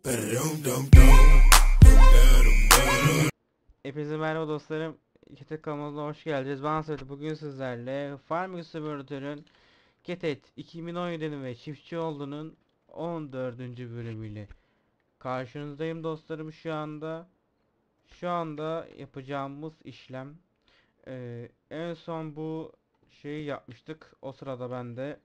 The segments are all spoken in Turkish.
Hepinize merhaba dostlarım. Ketet kanalına hoş geldiniz. Ben Sırtı. Bugün sizlerle Farming Simulator'ın Ketet 2017'nin ve Çiftçi olduğunun 14. bölümüyle karşınızdayım dostlarım. Şu anda yapacağımız işlem en son bu şeyi yapmıştık. O sırada ben de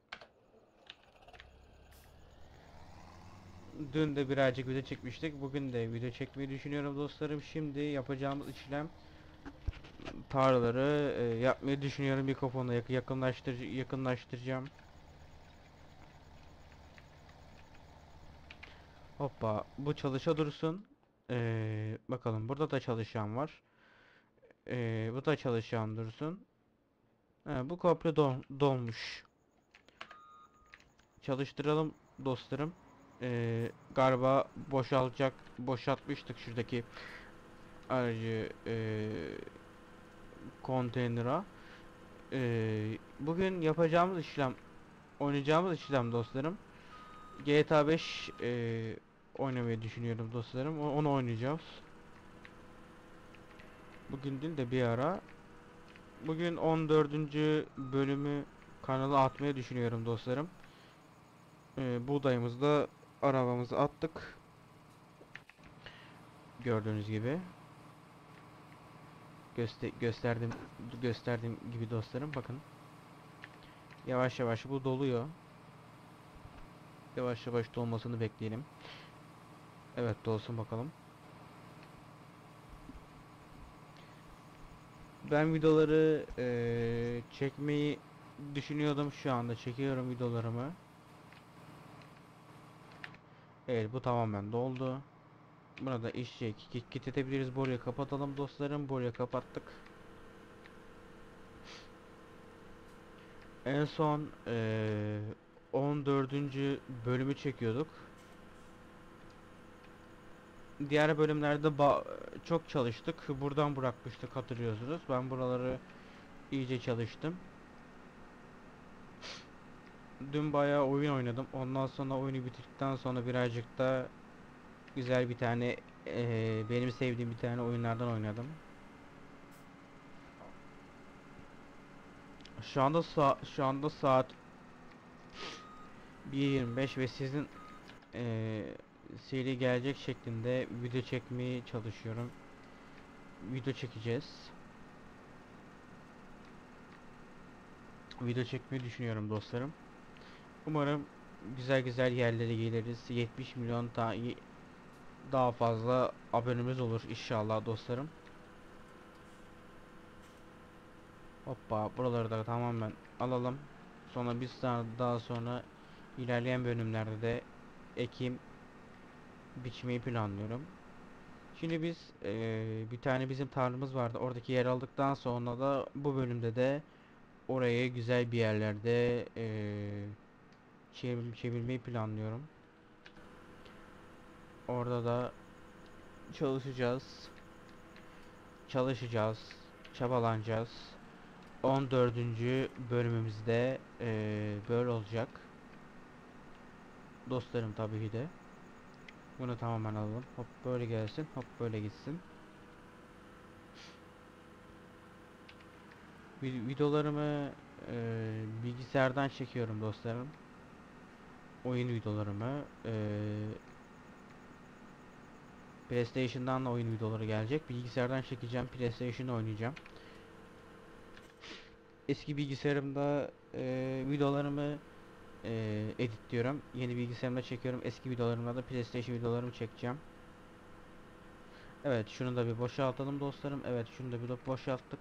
dün de birazcık video çekmiştik. Bugün de video çekmeyi düşünüyorum dostlarım. Şimdi yapacağımız işlem tarlaları yapmayı düşünüyorum. Mikrofonla yakınlaştıracağım. Hoppa, bu çalışa dursun. Bakalım, burada da çalışan var. Bu da çalışan dursun. Bu komple dolmuş. Çalıştıralım dostlarım. Galiba boşaltmıştık şuradaki aracı konteynera. Bugün oynayacağımız işlem dostlarım. GTA 5 oynamayı düşünüyorum dostlarım. Onu oynayacağız. Bugün değil de bir ara. Bugün 14. bölümü kanala atmayı düşünüyorum dostlarım. Buğdayımızda arabamızı attık. Gördüğünüz gibi. Gösterdiğim gibi dostlarım, bakın. Yavaş yavaş bu doluyor. Yavaş yavaş dolmasını bekleyelim. Evet, dolsun bakalım. Ben videoları çekmeyi düşünüyordum, şu anda çekiyorum videolarımı. Evet, bu tamamen doldu. Buna da işçiye kilitleyebiliriz. Burayı kapatalım dostlarım. Burayı kapattık. En son 14. bölümü çekiyorduk. Diğer bölümlerde çok çalıştık. Buradan bırakmıştık, hatırlıyorsunuz. Ben buraları iyice çalıştım. Dün bayağı oyun oynadım. Ondan sonra oyunu bitirdikten sonra birazcık da güzel bir tane benim sevdiğim bir tane oyunlardan oynadım. Şu anda saat 1:25 ve sizin seri gelecek şeklinde video çekmeye çalışıyorum. Video çekeceğiz. Video çekmeyi düşünüyorum dostlarım. Umarım güzel güzel yerlere geliriz. 70 milyon daha fazla abonemiz olur inşallah dostlarım. Hoppa, buraları da tamamen alalım. Sonra daha sonra ilerleyen bölümlerde de ekim biçmeyi planlıyorum. Şimdi biz bir tane bizim tarlamız vardı. Oradaki yer aldıktan sonra da bu bölümde de oraya güzel bir yerlerde çevirmeyi planlıyorum. Orada da çalışacağız. Çalışacağız. Çabalanacağız. 14. bölümümüzde böyle olacak. Dostlarım, tabii ki de. Bunu tamamen alalım. Hop, böyle gelsin. Hop, böyle gitsin. Videolarımı bilgisayardan çekiyorum dostlarım. Oyun videolarımı PlayStation'dan da oyun videoları gelecek. Bilgisayardan çekeceğim. PlayStation'da oynayacağım. Eski bilgisayarımda videolarımı editliyorum. Yeni bilgisayarımda çekiyorum. Eski videolarımda da PlayStation videolarımı çekeceğim. Evet, şunu da bir boşaltalım dostlarım. Evet, şunu da bir boşalttık.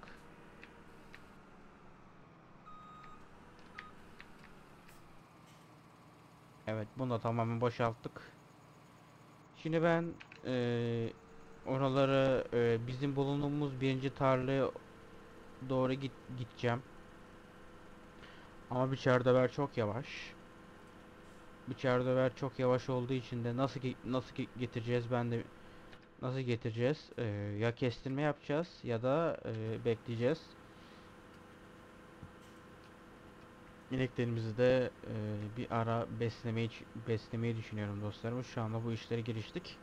Evet, bunu da tamamen boşalttık. Şimdi ben oraları bizim bulunduğumuz birinci tarlaya doğru gideceğim. Ama biçerdever çok yavaş. Biçerdever çok yavaş olduğu için de nasıl getireceğiz, nasıl getireceğiz? Ya kestirme yapacağız ya da bekleyeceğiz. İneklerimizi de bir ara beslemeyi düşünüyorum dostlarım. Şu anda bu işlere giriştik.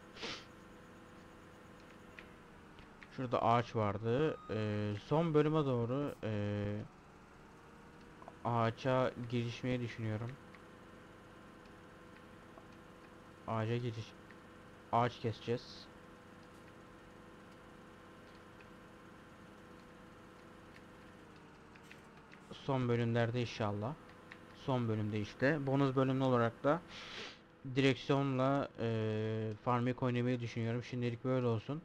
Şurada ağaç vardı. Son bölüme doğru ağaça girişmeyi düşünüyorum. Ağaca giriş ağaç keseceğiz. Son bölümlerde inşallah. Son bölümde işte. Bonus bölümlü olarak da direksiyonla farming oynamayı düşünüyorum. Şimdilik böyle olsun.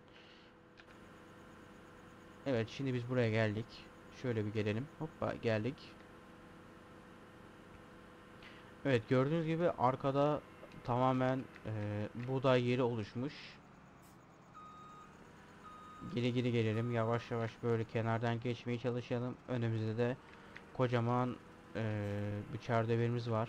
Evet, şimdi biz buraya geldik. Şöyle bir gelelim. Hoppa, geldik. Evet, gördüğünüz gibi arkada tamamen buğday yeri oluşmuş. Geri geri gelelim. Yavaş yavaş böyle kenardan geçmeye çalışalım. Önümüzde de kocaman bir çardevirimiz var.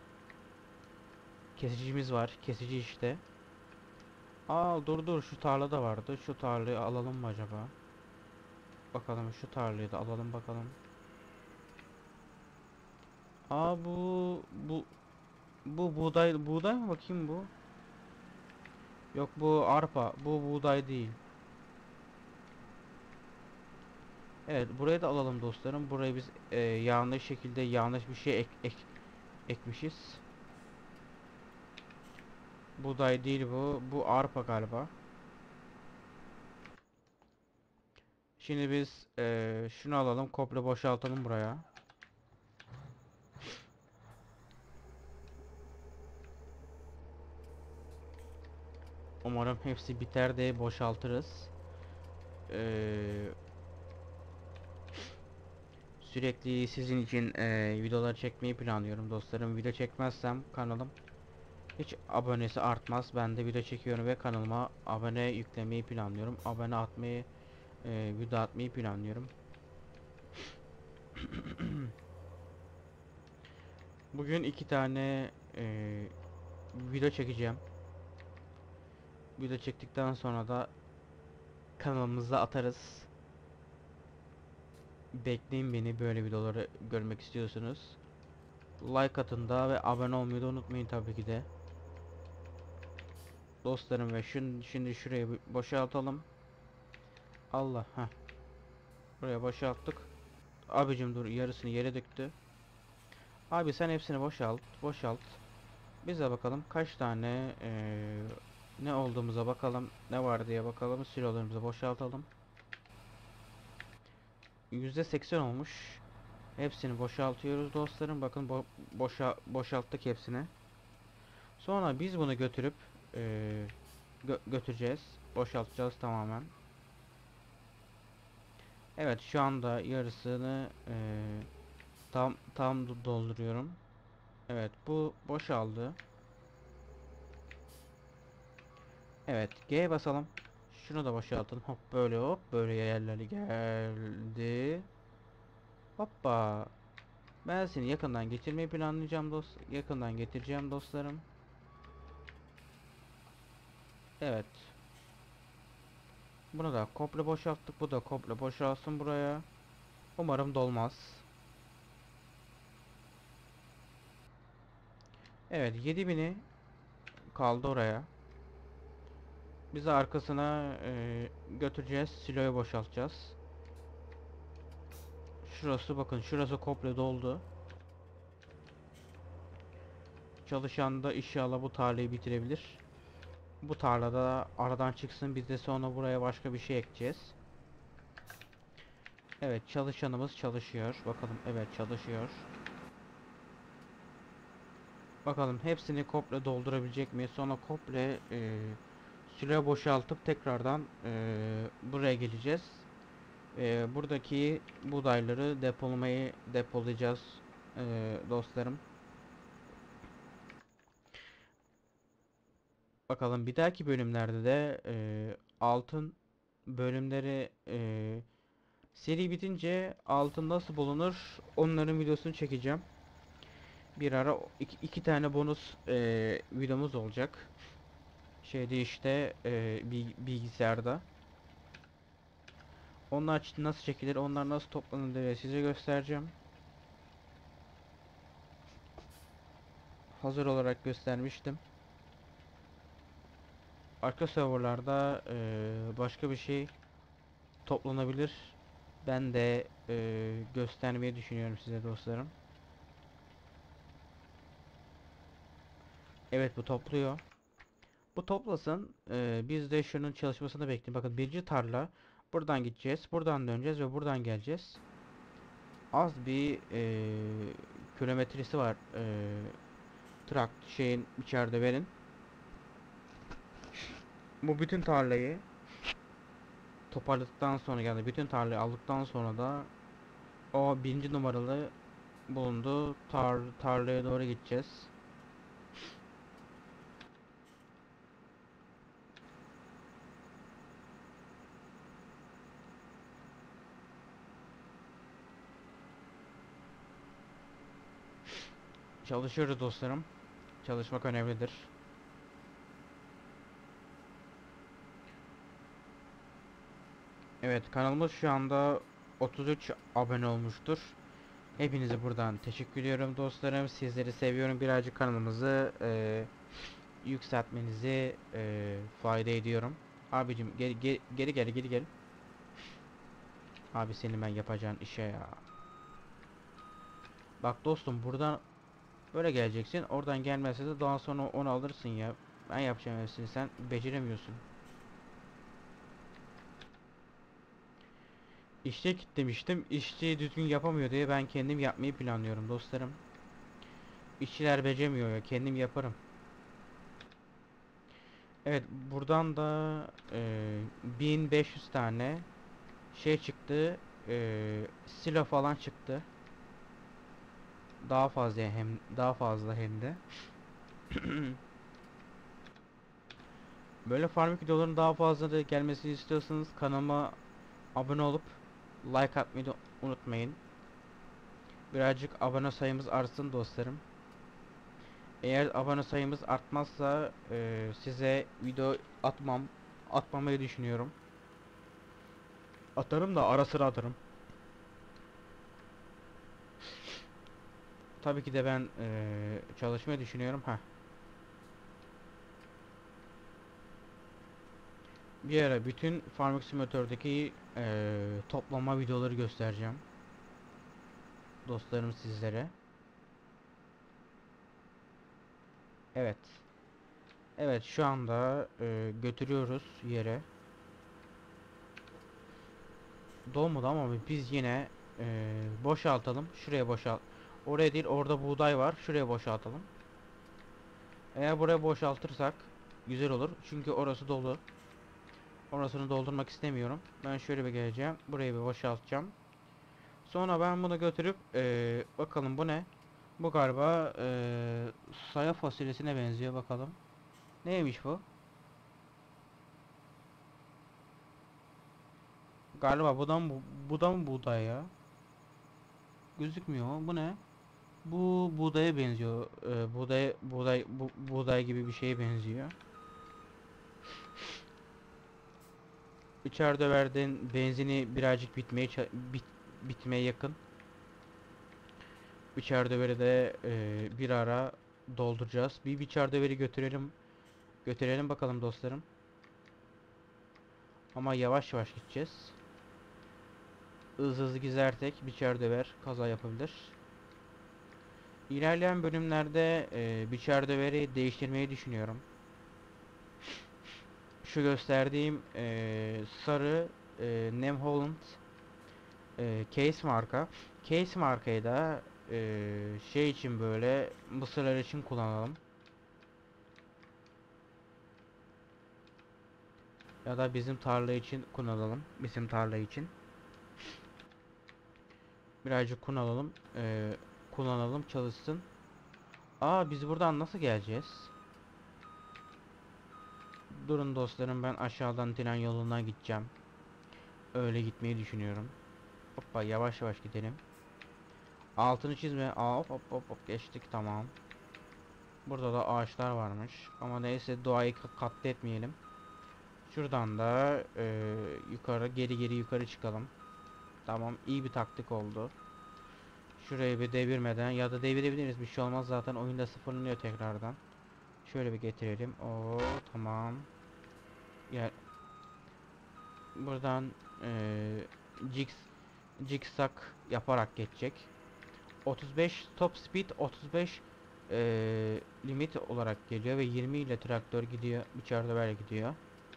Kesicimiz var. Kesici işte. Aa, dur dur, şu tarla da vardı. Şu tarlayı alalım mı acaba? Bakalım, şu tarlayı da alalım bakalım. Aa, bu buğday mı, bakayım bu? Yok, bu arpa. Bu buğday değil. Evet, burayı da alalım dostlarım. Burayı biz yanlış şekilde yanlış bir şey ekmişiz. Buğday değil bu. Bu arpa galiba. Şimdi biz şunu alalım. Komple boşaltalım buraya. Umarım hepsi biter de boşaltırız. Eee, Sürekli sizin için videolar çekmeyi planlıyorum dostlarım. Video çekmezsem kanalım hiç abonesi artmaz. Ben de video çekiyorum ve kanalıma abone yüklemeyi planlıyorum. Abone atmayı, video atmayı planlıyorum. Bugün iki tane video çekeceğim. Video çektikten sonra da kanalımıza atarız. Bekleyin beni, böyle videoları görmek istiyorsunuz. Like atın da ve abone olmayı da unutmayın tabii ki de. Dostlarım, ve şimdi şurayı boşaltalım. Allah, ha. Buraya boşalttık. Abicim dur, yarısını yere döktü. Abi sen hepsini boşalt. Boşalt. Bize bakalım kaç tane ne olduğumuza bakalım. Ne var diye bakalım. Silolarımızı boşaltalım. %80 olmuş. Hepsini boşaltıyoruz dostlarım. Bakın boşalttık hepsini. Sonra biz bunu götürüp götüreceğiz. Boşaltacağız tamamen. Evet, şu anda yarısını tam dolduruyorum. Evet, bu boşaldı. Evet, G basalım. Şunu da boşaltalım. Hop, böyle hop böyle yerleri geldi. Hoppa. Ben seni yakından getirmeyi planlayacağım yakından getireceğim dostlarım. Evet. Bunu da komple boşalttık. Bu da komple boşalsın buraya. Umarım dolmaz. Evet, 7.000'i kaldı oraya. Biz de arkasına götüreceğiz. Siloyu boşaltacağız. Şurası, bakın şurası komple doldu. Çalışan da inşallah bu tarlayı bitirebilir. Bu tarlada aradan çıksın. Biz de sonra buraya başka bir şey ekeceğiz. Evet, çalışanımız çalışıyor. Bakalım, evet çalışıyor. Bakalım hepsini komple doldurabilecek mi? Sonra komple süre boşaltıp tekrardan buraya geleceğiz. Buradaki buğdayları depolayacağız dostlarım. Bakalım bir dahaki bölümlerde de altın bölümleri, seri bitince altın nasıl bulunur onların videosunu çekeceğim. Bir ara iki tane bonus videomuz olacak. Şeyde işte bilgisayarda. Onlar nasıl çekilir, onlar nasıl toplanır diye size göstereceğim. hazır olarak göstermiştim. Arka serverlarda başka bir şey toplanabilir. Ben de göstermeyi düşünüyorum size dostlarım. Evet, bu topluyor. Bu toplasın. Biz de şunun çalışmasını bekleyin. Bakın, birinci tarla. Buradan gideceğiz. Buradan döneceğiz ve buradan geleceğiz. Az bir kilometresi var. Trakt şeyin içeride verin. Bu bütün tarlayı toparladıktan sonra, yani bütün tarlayı aldıktan sonra da o birinci numaralı bulundu tarlaya doğru gideceğiz. Çalışıyoruz dostlarım. Çalışmak önemlidir. Evet, kanalımız şu anda 33 abone olmuştur. Hepinize buradan teşekkür ediyorum dostlarım. Sizleri seviyorum. Birazcık kanalımızı yükseltmenizi fayda ediyorum. Abicim geri gel. Abi, senin ben yapacağın işe ya. Bak dostum, buradan böyle geleceksin. Oradan gelmezse de daha sonra onu alırsın ya. Ben yapacağım hepsini, sen beceremiyorsun. İşçi kitlemiştim. İşçi düzgün yapamıyor diye ben kendim yapmayı planlıyorum dostlarım. İşçiler beceremiyor ya, kendim yaparım. Evet, buradan da 1500 tane şey çıktı. Silo falan çıktı. Daha fazla hem de. Böyle farming videoların daha fazla da gelmesini istiyorsanız kanalıma abone olup like atmayı da unutmayın. Birazcık abone sayımız artsın dostlarım. Eğer abone sayımız artmazsa size video atmamayı düşünüyorum. Atarım da ara sıra atarım. Tabii ki de ben çalışmayı düşünüyorum. Bir ara bütün Farming Simulator'daki toplama videoları göstereceğim dostlarım sizlere. Evet. Evet, şu anda götürüyoruz yere. Dolmadı ama biz yine boşaltalım. Şuraya boşalt. Oraya değil, orada buğday var. Şuraya boşaltalım. Eğer buraya boşaltırsak güzel olur. Çünkü orası dolu. Orasını doldurmak istemiyorum. Ben şöyle bir geleceğim. Burayı bir boşaltacağım. Sonra ben bunu götürüp bakalım bu ne? Bu galiba soya fasulyesine benziyor, bakalım. Neymiş bu? Galiba bu da mı buğday ya? Gözükmüyor. Bu ne? Bu buğdaya benziyor. Buğday gibi bir şeye benziyor. İçeride verdiğin benzini birazcık bitmeye yakın. İçeride veri de bir ara dolduracağız. Bir içeride veri götürelim bakalım dostlarım. Ama yavaş yavaş gideceğiz. Hızlı hızlı gidersek biçer döver kaza yapabilir. İlerleyen bölümlerde biçer döveri değiştirmeyi düşünüyorum. Şu gösterdiğim sarı New Holland case marka. Case markayı da şey için, böyle mısırlar için kullanalım. Ya da bizim tarla için kullanalım. Bizim tarla için. Birazcık kullanalım çalışsın. Biz buradan nasıl geleceğiz? Durun dostlarım, ben aşağıdan tren yoluna gideceğim. Öyle gitmeyi düşünüyorum. Hoppa, yavaş yavaş gidelim. Altını çizme. Hop geçtik, tamam. Burada da ağaçlar varmış. Ama neyse, doğayı katletmeyelim. Şuradan da yukarı yukarı çıkalım. Tamam, iyi bir taktik oldu. Şurayı bir devirmeden ya da devirebiliriz, bir şey olmaz, zaten oyunda sıfırlanıyor tekrardan. Şöyle bir getirelim. Oo, tamam. Ya buradan jigs zigzag yaparak geçecek. 35 top speed, 35 limit olarak geliyor ve 20 ile traktör gidiyor. İçeride böyle gidiyor.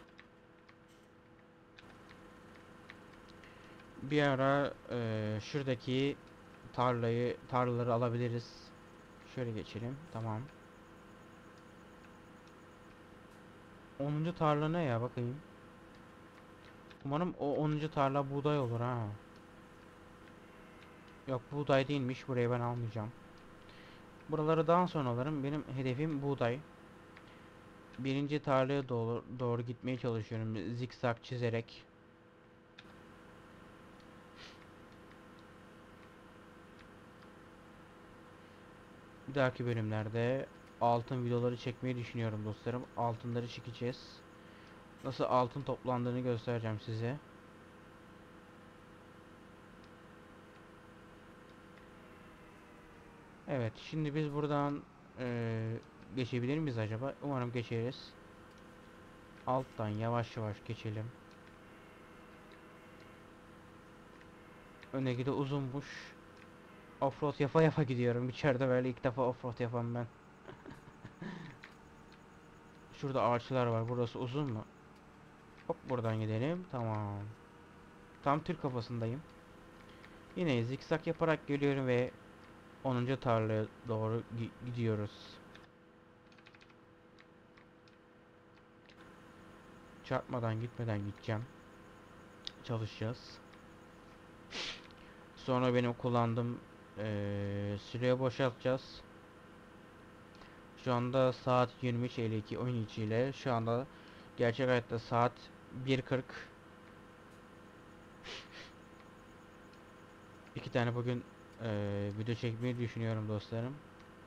Bir ara şuradaki tarlaları alabiliriz. Şöyle geçelim. Tamam. 10. tarla ne ya, bakayım. Umarım o 10. tarla buğday olur ha. Yok, buğday değilmiş. Burayı ben almayacağım. Buraları daha sonra alırım. Benim hedefim buğday. Birinci tarlaya doğru gitmeye çalışıyorum. Zikzak çizerek. Bir dahaki bölümlerde altın videoları çekmeyi düşünüyorum dostlarım. Altınları çekeceğiz. Nasıl altın toplandığını göstereceğim size. Evet, şimdi biz buradan geçebilir miyiz acaba? Umarım geçeriz. Alttan yavaş yavaş geçelim. Öndeki de uzunmuş. Offroad yapa yapa gidiyorum. İçeride böyle ilk defa offroad yapan ben. Şurada ağaçlar var. Burası uzun mu? Hop, buradan gidelim. Tamam. Tam Türk kafasındayım. Yine zikzak yaparak geliyorum ve 10. tarlaya doğru gidiyoruz. Çarpmadan gitmeden gideceğim. Çalışacağız. Sonra benim kullandığım süreyi boşaltacağız. Şu anda saat 23:52 oyun içiyle. Şu anda gerçek hayatta saat 1:40. İki tane bugün video çekmeyi düşünüyorum dostlarım.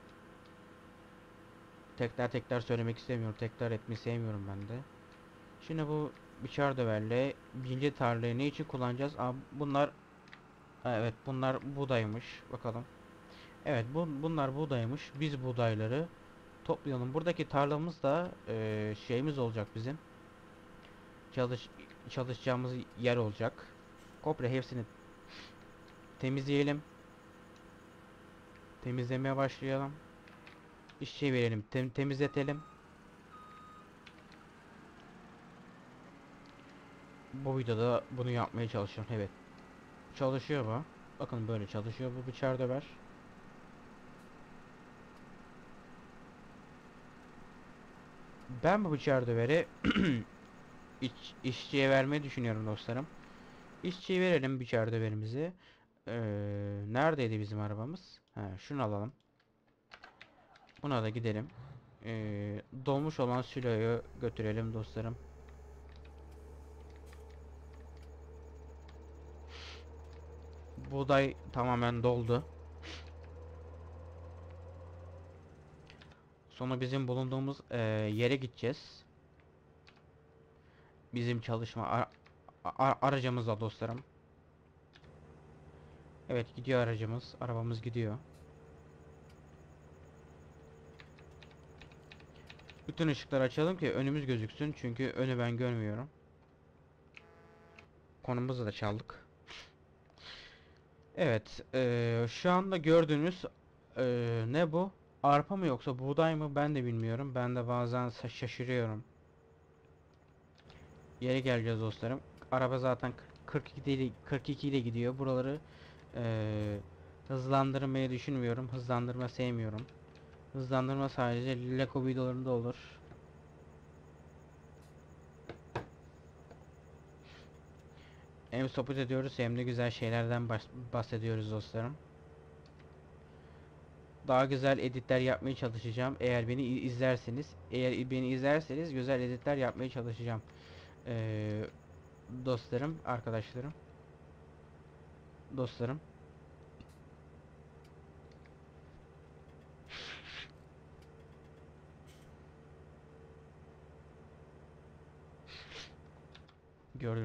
Tekrar tekrar söylemek istemiyorum. Tekrar etmeyi sevmiyorum ben de. Şimdi bu biçer döverle birinci tarlayı ne için kullanacağız? Bunlar, evet, bunlar buğdaymış. Bakalım. Evet, bunlar buğdaymış. Biz buğdayları toplayalım. Buradaki tarlamız da şeyimiz olacak bizim. Çalış çalışacağımız yer olacak. Komple hepsini temizleyelim. Temizlemeye başlayalım. İşçiye verelim. Temizletelim. Bu videoda bunu yapmaya çalışıyorum. Evet. Çalışıyor bu. Bakın, böyle çalışıyor bu biçer döver. Ben bu biçer döveri işçiye vermeyi düşünüyorum dostlarım. İşçiye verelim biçer döverimizi. Neredeydi bizim arabamız? Ha, şunu alalım. Buna da gidelim. Dolmuş olan siloyu götürelim dostlarım. Buğday tamamen doldu. Sonra bizim bulunduğumuz yere gideceğiz. Bizim çalışma aracımızla dostlarım. Evet, gidiyor aracımız. Arabamız gidiyor. Bütün ışıkları açalım ki önümüz gözüksün. Çünkü önü ben görmüyorum. Konumuzu da çaldık. Evet. Şu anda gördüğünüz ne bu? Arpa mı yoksa buğday mı, ben de bilmiyorum. Ben de bazen şaşırıyorum. Yere geleceğiz dostlarım. Araba zaten 42 ile gidiyor. Buraları hızlandırmayı düşünmüyorum. Hızlandırma sevmiyorum. Hızlandırma sadece Lego videolarında olur. Hem sohbet ediyoruz hem de güzel şeylerden bahsediyoruz dostlarım. Daha güzel editler yapmaya çalışacağım. Eğer beni izlerseniz güzel editler yapmaya çalışacağım. Ee, dostlarım, arkadaşlarım, dostlarım. Gördüğünüz gibi.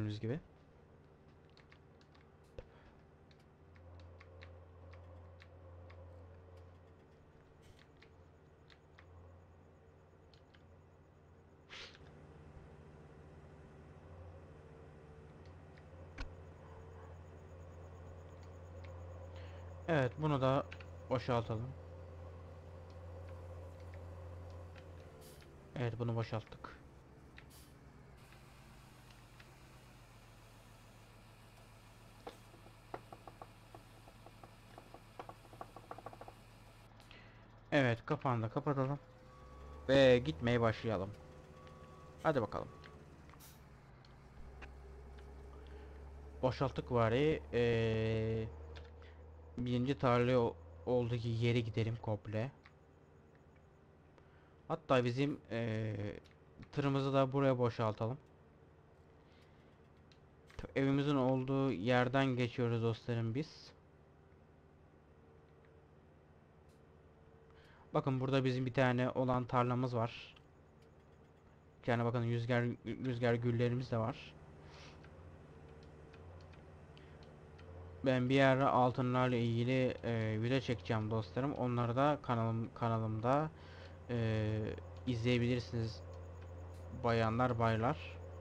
Evet, bunu da boşaltalım. Evet, bunu boşalttık. Evet, kapağını da kapatalım ve gitmeye başlayalım. Hadi bakalım. Boşalttık bari. Birinci tarlaya olduğu yere gidelim komple. Hatta bizim tırımızı da buraya boşaltalım. Evimizin olduğu yerden geçiyoruz dostlarım biz. Bakın burada bizim bir tane olan tarlamız var. Yani bakın rüzgar güllerimiz de var. Ben bir ara altınlarla ilgili video çekeceğim dostlarım. Onları da kanalımda izleyebilirsiniz bayanlar baylar.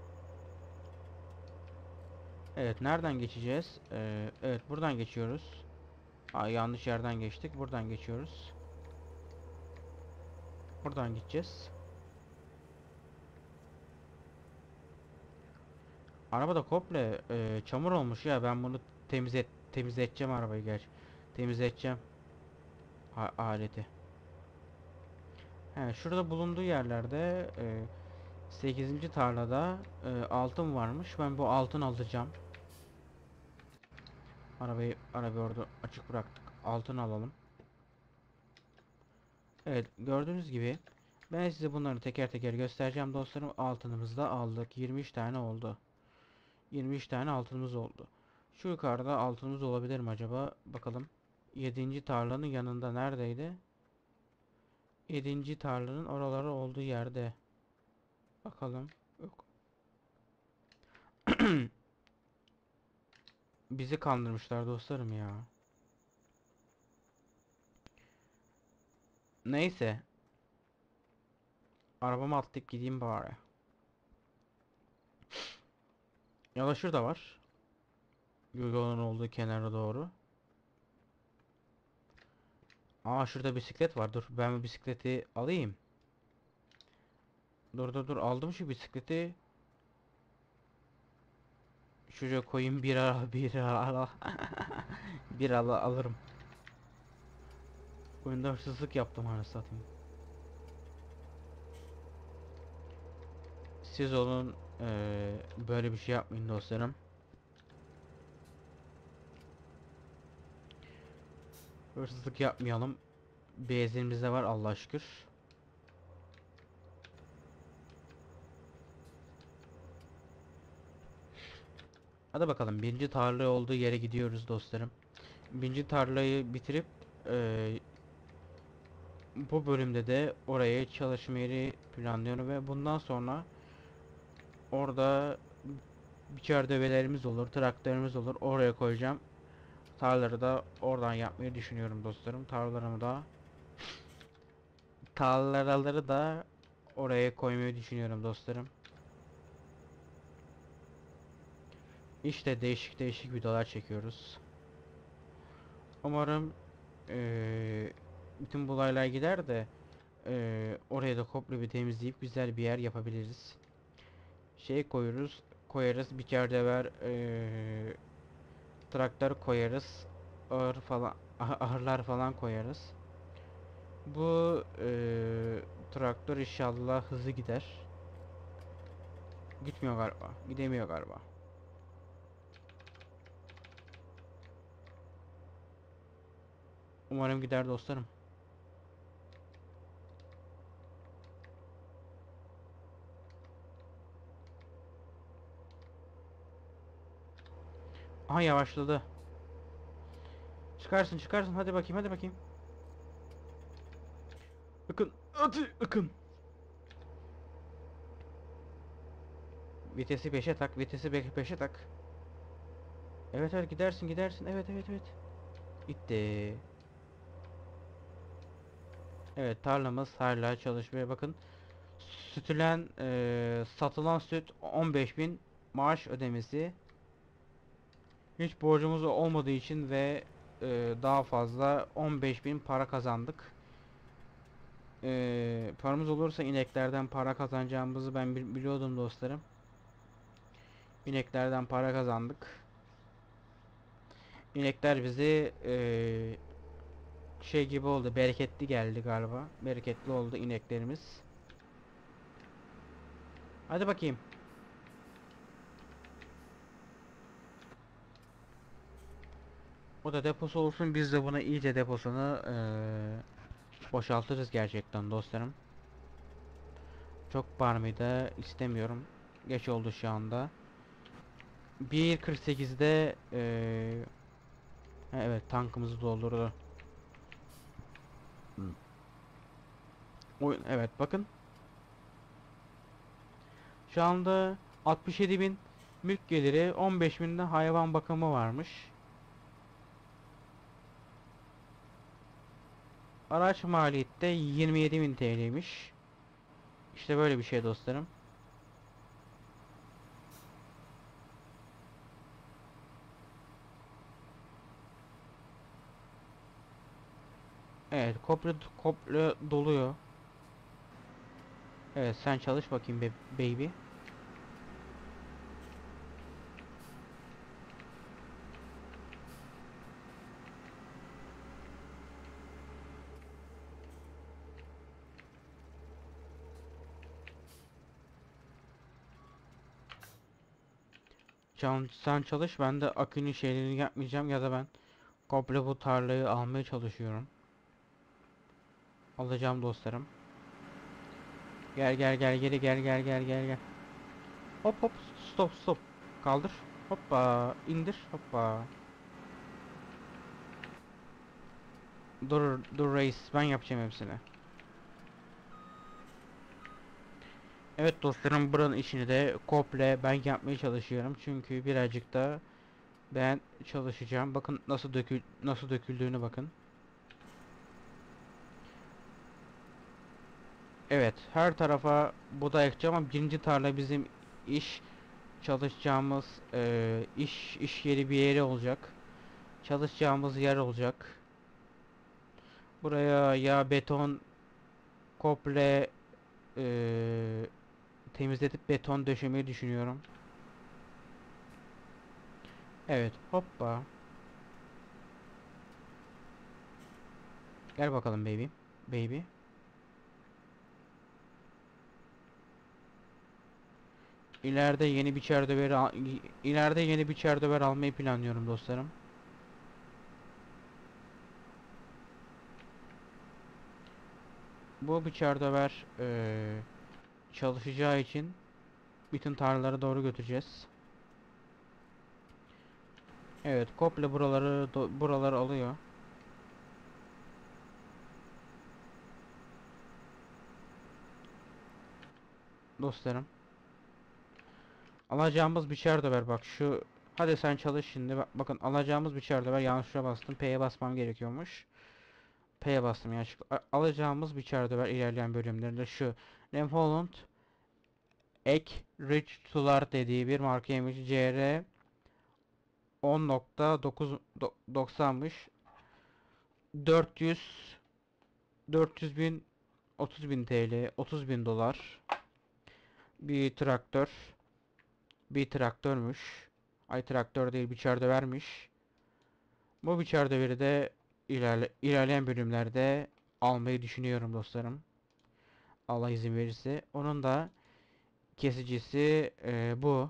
Evet, nereden geçeceğiz? Evet, buradan geçiyoruz. Aa, yanlış yerden geçtik. Buradan geçiyoruz. Buradan gideceğiz. Araba da komple çamur olmuş ya. Ben bunu temizleteceğim arabayı gerçi. Temizleteceğim aleti. He, şurada bulunduğu yerlerde 8. tarlada altın varmış. Ben bu altın alacağım. Arabayı orada açık bıraktık. Altın alalım. Evet, gördüğünüz gibi ben size bunları teker teker göstereceğim dostlarım. Altınımızı da aldık. 23 tane oldu. 23 tane altınımız oldu. Şu yukarıda altınımız olabilir mi acaba? Bakalım. 7. tarlanın yanında neredeydi? 7. tarlanın oraları olduğu yerde. Bakalım. Yok. Bizi kandırmışlar dostlarım ya. Neyse. Arabama atlayıp gideyim bari. Ya da şurada var. Yolun olduğu kenara doğru. Aa, şurada bisiklet var. Dur, ben bu bisikleti alayım. Dur, aldım şu bisikleti. Şuraya koyayım, bir ara bir ara bir ala alırım. Oyunda hırsızlık yaptım anasını satayım. Siz olun böyle bir şey yapmayın dostlarım. Hırsızlık yapmayalım. Benzinimiz de var Allah'a şükür. Hadi bakalım, birinci tarla olduğu yere gidiyoruz dostlarım. Birinci tarlayı bitirip eee, bu bölümde de oraya çalışmayı planlıyorum ve bundan sonra orada biçer dövelerimiz olur, traktörümüz olur. Oraya koyacağım. Tarlaları da oradan yapmayı düşünüyorum dostlarım. Tarlaları da oraya koymayı düşünüyorum dostlarım. İşte değişik değişik videolar çekiyoruz. Umarım bütün bu olaylar gider de oraya da komple bir temizleyip güzel bir yer yapabiliriz. Şey koyarız bir yerde ver, traktör koyarız, ahırlar falan koyarız. Bu traktör inşallah hızlı gider. Gitmiyor galiba, gidemiyor galiba. Umarım gider dostlarım. Aha, yavaşladı. Çıkarsın, hadi bakayım. Hadi ıkın. Vitesi 5'e tak, vitesi 5'e tak. Evet, gidersin. Evet. Gitti. Evet, tarlamız hala çalışmaya bakın. Satılan süt 15.000 maaş ödemesi. Hiç borcumuz olmadığı için ve daha fazla 15.000 para kazandık. Paramız olursa ineklerden para kazanacağımızı ben biliyordum dostlarım. İneklerden para kazandık. İnekler bizi şey gibi oldu, bereketli geldi galiba. Bereketli oldu ineklerimiz. Hadi bakayım. O da deposu olsun, biz de buna iyice deposunu boşaltırız gerçekten dostlarım. Çok barmayı da istemiyorum. Geç oldu şu anda. 1.48'de evet, tankımızı doldurdu. Oyun, evet bakın. Şu anda 67.000 mülk geliri, 15.000 de hayvan bakımı varmış. Araç maliyeti de 27.000 TL'ymiş. İşte böyle bir şey dostlarım. Evet, komple doluyor. Evet, sen çalış bakayım baby. Sen çalış, ben de akünün şeylerini yapmayacağım ya da ben komple bu tarlayı almaya çalışıyorum. Alacağım dostlarım. Gel gel gel, geri gel. Hop hop, stop. Kaldır. Hoppa, indir. Hoppa. Dur reis, ben yapacağım hepsini. Evet dostlarım, buranın işini de komple ben yapmaya çalışıyorum. Çünkü birazcık da ben çalışacağım. Bakın nasıl döküldüğünü bakın. Evet, her tarafa buğday ekeceğim ama birinci tarla bizim iş çalışacağımız iş yeri bir yeri olacak. Çalışacağımız yer olacak. Buraya ya beton komple temizletip beton döşemeyi düşünüyorum. Evet, hoppa. Gel bakalım baby. Baby. İleride yeni bir çerdöver almayı planlıyorum dostlarım. Bu bir çerdöver çalışacağı için bütün tarlalara doğru götüreceğiz. Evet, komple buraları alıyor dostlarım. Alacağımız biçer döver, bak şu. Hadi sen çalış şimdi. Bakın, alacağımız biçer döver, yanlışlıkla bastım. P'ye basmam gerekiyormuş. P'ye bastım yanlışlıkla. Alacağımız biçer döver ilerleyen bölümlerinde şu. Nemholland Ek Rich Sular dediği bir markaymış. CR 10.990'mış. 400 400 bin, 30 bin TL, 30 bin dolar. Bir traktör. Bir traktörmüş. Ay, traktör değil, biçer dövermiş. Bu biçer döveri de ilerleyen bölümlerde almayı düşünüyorum dostlarım. Allah izin verirse. Onun da kesicisi bu.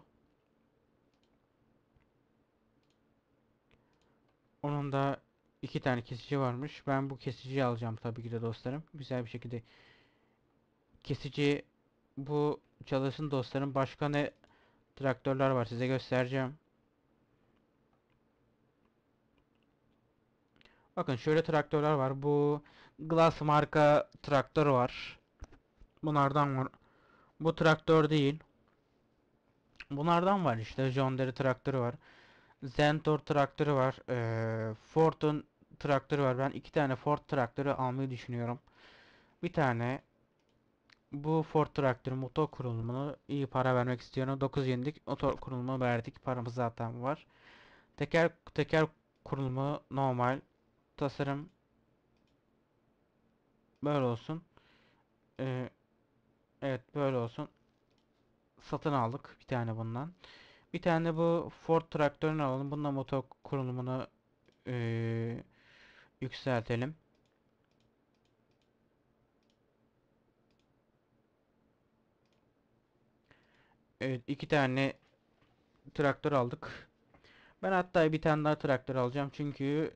Onun da iki tane kesici varmış. Ben bu kesiciyi alacağım tabii ki de dostlarım. Güzel bir şekilde kesici bu çalışsın dostlarım. Başka ne traktörler var, size göstereceğim. Bakın, şöyle traktörler var. Bu Glass marka traktör var. Bunlardan var. Bu traktör değil. Bunlardan var işte. John Deere traktörü var. Zentor traktörü var. Ford'un traktörü var. Ben iki tane Ford traktörü almayı düşünüyorum. Bir tane bu Ford traktörü motor kurulumunu iyi para vermek istiyorum. 9 yenilik motor kurulumu verdik. Paramız zaten var. Teker kurulumu normal. Tasarım böyle olsun. Ee, evet böyle olsun. Satın aldık bir tane bundan. Bir tane de bu Ford traktörünü alalım. Bununla motor kurulumunu ee, yükseltelim. Evet, iki tane traktör aldık. Ben hatta bir tane daha traktör alacağım çünkü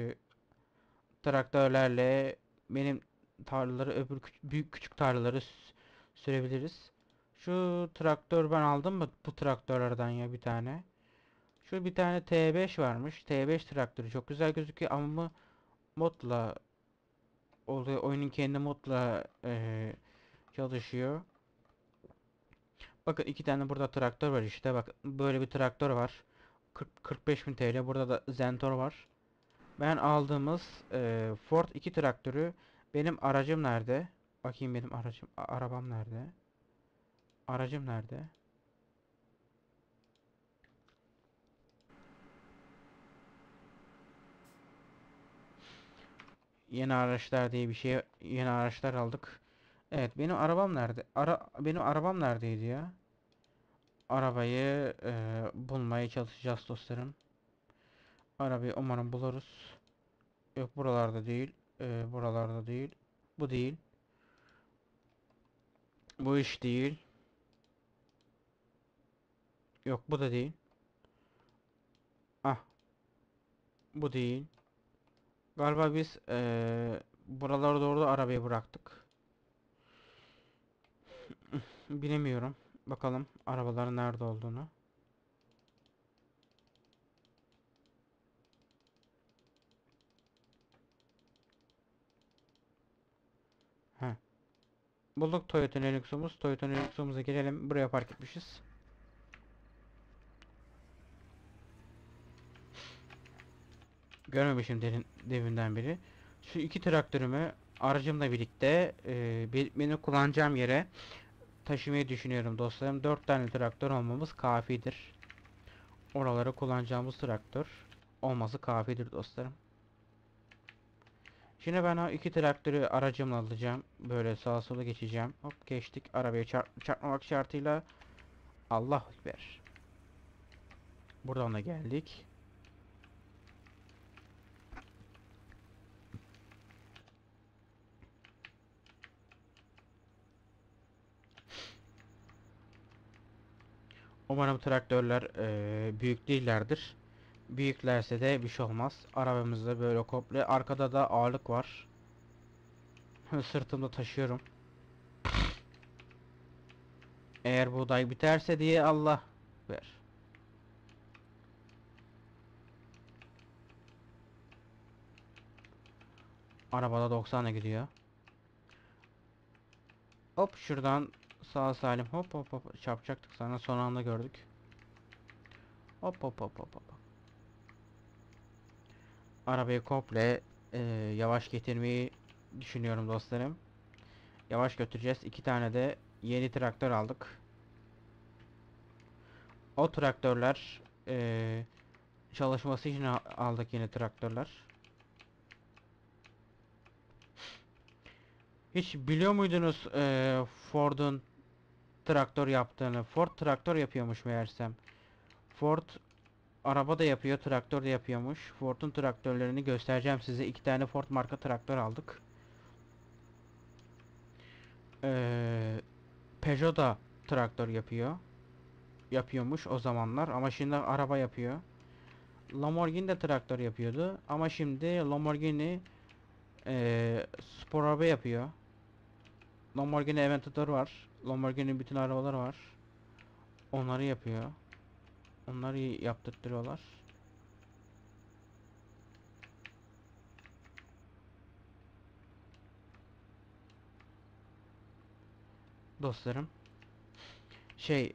traktörlerle benim tarlaları öbür büyük küçük tarlaları sürebiliriz. Şu traktör ben aldım mı bu traktörlerden ya bir tane. Şu bir tane T5 varmış. T5 traktörü çok güzel gözüküyor ama modla oluyor. Oyunun kendi modla çalışıyor. Bakın iki tane burada traktör var işte. Bak böyle bir traktör var. 40 45 bin TL. Burada da Zentor var. Ben aldığımız Ford 2 traktörü benim aracım nerede? Bakayım benim arabam nerede? Aracım nerede? Yeni araçlar diye bir şey, yeni araçlar aldık. Evet, benim arabam nerede? Benim arabam neredeydi ya? Arabayı bulmaya çalışacağız dostlarım. Arabayı umarım buluruz. Yok buralarda değil. Buralarda değil. Bu değil. Bu iş değil. Yok bu da değil. Ah bu değil. Galiba biz buralara doğru da arabayı bıraktık. Bilemiyorum. Bakalım arabaların nerede olduğunu. Heh. Bulduk Toyota Hilux'umuz. Toyota Hilux'umuza gelelim. Buraya park etmişiz. Görmemişim deminden beri. Şu iki traktörümü aracımla birlikte benim kullanacağım yere taşımayı düşünüyorum dostlarım. 4 tane traktör olmamız kafidir. Oralara kullanacağımız traktör olması kafidir dostlarım. Şimdi ben o iki traktörü aracımla alacağım. Böyle sağa sola geçeceğim. Hop geçtik. Arabaya çarpmamak şartıyla. Allahu Ekber. Buradan da geldik. Umarım traktörler büyük değillerdir. Büyüklerse de bir şey olmaz. Arabamızda böyle komple. Arkada da ağırlık var. Sırtımda taşıyorum. Eğer buğday biterse diye Allah ver. Arabada 90'a gidiyor. Hop şuradan sağ salim hop hop hop çarpacaktık sana son anda gördük. Hop hop hop hop hop. Arabayı komple yavaş getirmeyi düşünüyorum dostlarım. Yavaş götüreceğiz. İki tane de yeni traktör aldık. O traktörler çalışması için aldık yeni traktörler. Hiç biliyor muydunuz Ford'un traktör yaptığını? Ford traktör yapıyormuş meğersem. Ford araba da yapıyor, traktör de yapıyormuş. Ford'un traktörlerini göstereceğim size. İki tane Ford marka traktör aldık. Peugeot da traktör yapıyormuş o zamanlar ama şimdi araba yapıyor. Lamborghini de traktör yapıyordu ama şimdi Lamborghini spor araba yapıyor. Lamborghini Aventador var. Lamborghini bütün arabalar var. Onları yapıyor. Onları yaptırtıyorlar. Dostlarım. Şey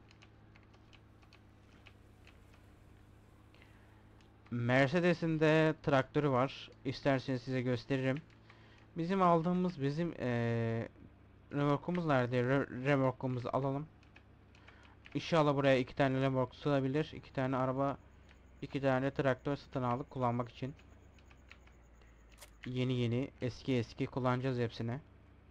Mercedes'in de traktörü var. İsterseniz size gösteririm. Bizim remorkumuz nerede? Remorkumuzu alalım. İnşallah buraya iki tane remork sığabilir. İki tane araba İki tane traktör satın aldık kullanmak için. Yeni yeni, eski eski kullanacağız hepsini.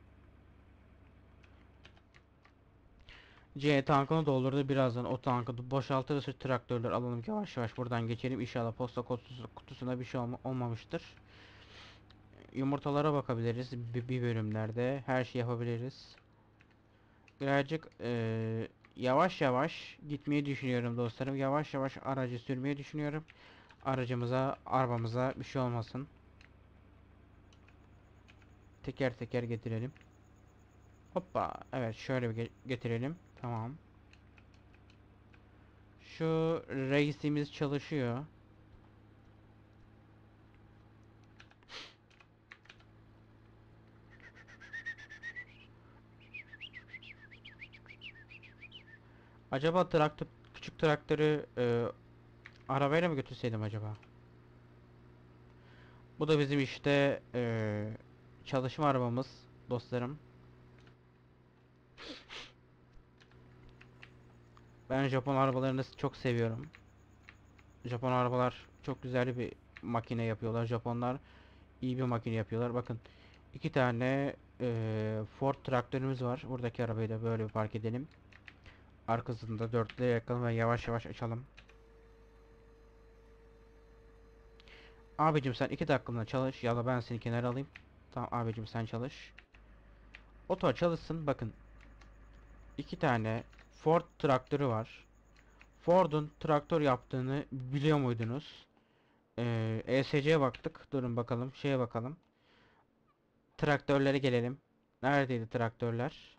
C tankını doldurdu, birazdan o tankı boşaltırız, traktörler alalım, yavaş yavaş buradan geçelim. İnşallah posta kutusuna bir şey olmamıştır. Yumurtalara bakabiliriz bir bölümlerde, her şey yapabiliriz. Birazcık yavaş yavaş gitmeyi düşünüyorum dostlarım. Yavaş yavaş aracı sürmeyi düşünüyorum. Arabamıza bir şey olmasın. Teker teker getirelim. Hoppa. Evet, şöyle bir getirelim. Tamam. Şu reisimiz çalışıyor. Acaba küçük traktörü arabayla mı götürseydim acaba? Bu da bizim işte çalışma arabamız dostlarım. Ben Japon arabalarını çok seviyorum. Japon arabalar çok güzel bir makine yapıyorlar. Japonlar iyi bir makine yapıyorlar. Bakın, iki tane Ford traktörümüz var. Buradaki arabayı da böyle bir park edelim. Arkasında dörtlüye yakalım ve yavaş yavaş açalım. Abicim sen 2 dakikamda çalış ya da ben seni kenara alayım. Tamam abicim, sen çalış. Oto çalışsın. Bakın, iki tane Ford traktörü var. Ford'un traktör yaptığını biliyor muydunuz? ESC'ye baktık. Durun bakalım. Şeye bakalım. Traktörlere gelelim. Neredeydi traktörler?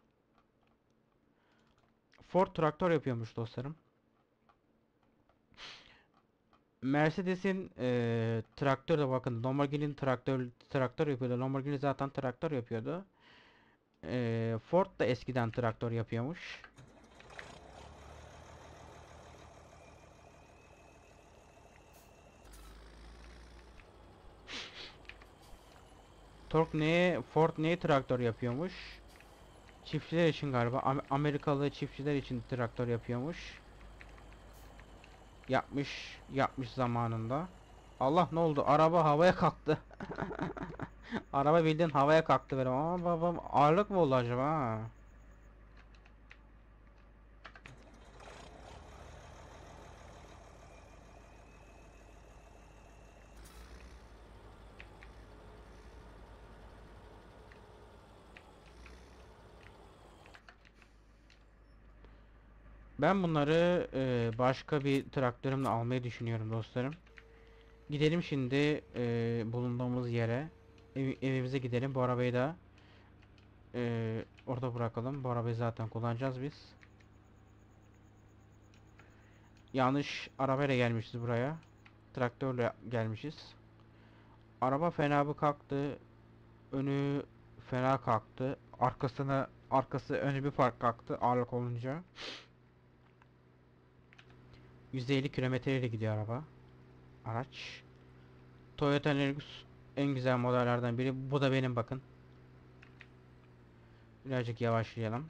Ford traktör yapıyormuş dostlarım. Mercedes'in traktörü de bakın. Lamborghini'nin traktör yapıyordu. Lamborghini zaten traktör yapıyordu. Ford da eskiden traktör yapıyormuş. Ford neye traktör yapıyormuş? Çiftçiler için galiba. Amerikalı çiftçiler için traktör yapıyormuş. Yapmış zamanında. Allah, ne oldu? Araba havaya kalktı. Araba bildiğin havaya kalktı böyle. Ama babam ağırlık mı oldu acaba? Ha? Ben bunları başka bir traktörümle almayı düşünüyorum dostlarım. Gidelim şimdi bulunduğumuz yere. Evimize gidelim. Bu arabayı da orada bırakalım. Bu arabayı zaten kullanacağız biz. Yanlış arabayla gelmişiz buraya. Traktörle gelmişiz. Araba fena bir kalktı. Önü fena kalktı. Arkası önü bir fark kalktı ağırlık olunca. 150 kilometre ile gidiyor araç. Toyota Lexus en güzel modellerden biri. Bu da benim, bakın. Birazcık yavaşlayalım.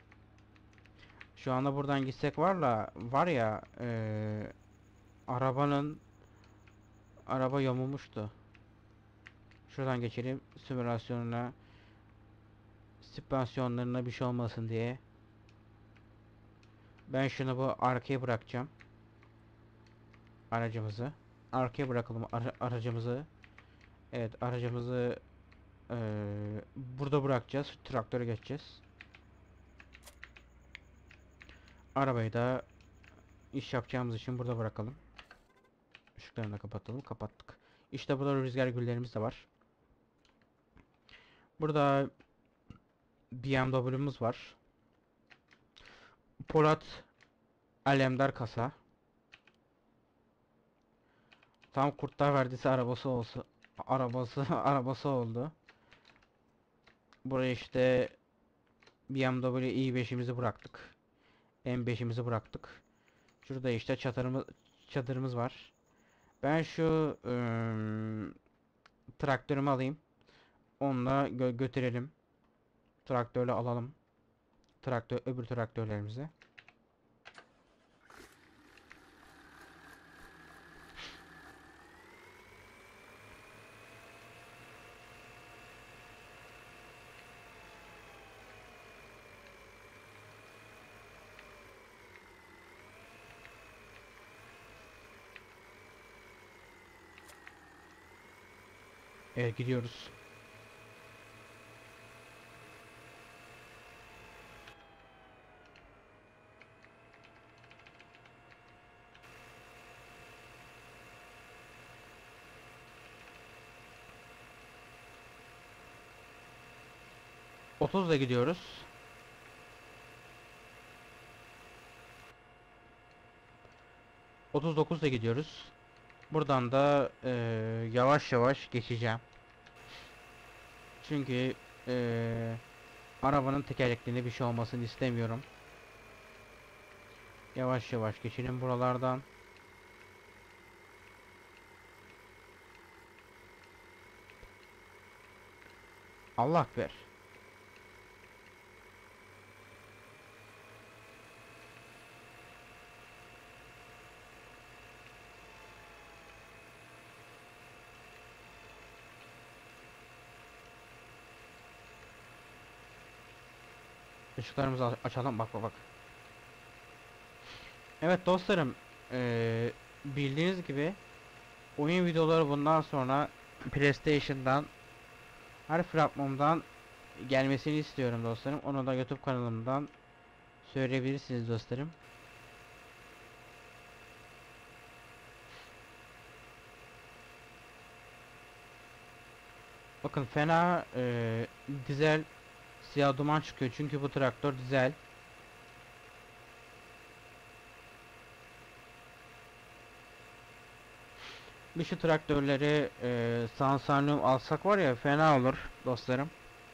Şu anda buradan gitsek var ya araba yamulmuştu. Şuradan geçelim, simülasyonuna, süspansiyonlarına bir şey olmasın diye. Ben şunu bu arkaya bırakacağım. Aracımızı. Arkaya bırakalım aracımızı. Evet, aracımızı burada bırakacağız. Traktöre geçeceğiz. Arabayı da iş yapacağımız için burada bırakalım. Işıklarını da kapatalım. Kapattık. İşte burada rüzgar güllerimiz de var. Burada BMW'muz var. Polat Alemdar kasa. Tam Kurtlar Vadisi arabası oldu. Buraya işte BMW i5'imizi bıraktık. M5'imizi bıraktık. Şurada işte çadırımız var. Ben şu traktörümü alayım. Onunla götürelim. Traktörle alalım. Öbür traktörlerimizi. Evet, gidiyoruz. Otuzla gidiyoruz. 39'da gidiyoruz. Buradan da yavaş yavaş geçeceğim. Çünkü arabanın tekerleklerinde bir şey olmasını istemiyorum. Yavaş yavaş geçelim buralardan. Allah ver. Işıklarımızı açalım, bak bak bak. Evet dostlarım, bildiğiniz gibi oyun videoları bundan sonra PlayStation'dan her platformdan gelmesini istiyorum dostlarım. Onu da YouTube kanalımdan söyleyebilirsiniz dostlarım. Bakın fena dizel siyah duman çıkıyor çünkü bu traktör dizel. Bir şu traktörleri Sansanum alsak var ya, fena olur dostlarım.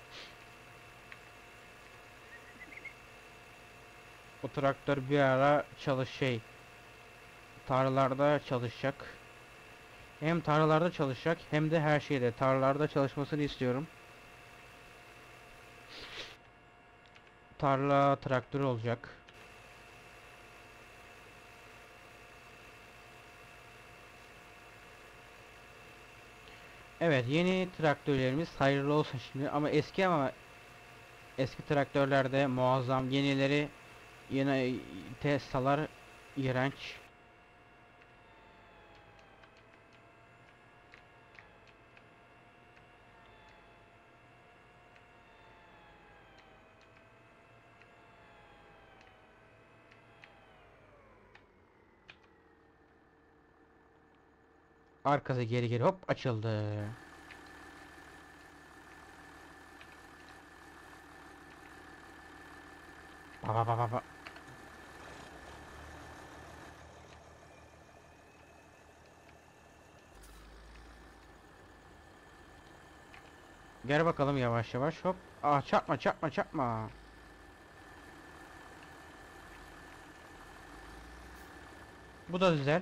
O traktör bir ara tarlalarda çalışacak. Hem tarlalarda çalışacak hem de her şeyde tarlalarda çalışmasını istiyorum. Tarla traktörü olacak. Evet, yeni traktörlerimiz hayırlı olsun şimdi, ama eski traktörlerde muazzam, yenileri yeni Tesla'lar iğrenç. Arkası geri geri hop açıldı. Ba ba ba ba ba. Gel bakalım yavaş yavaş hop. Ah, çarpma çarpma çarpma. Bu da güzel.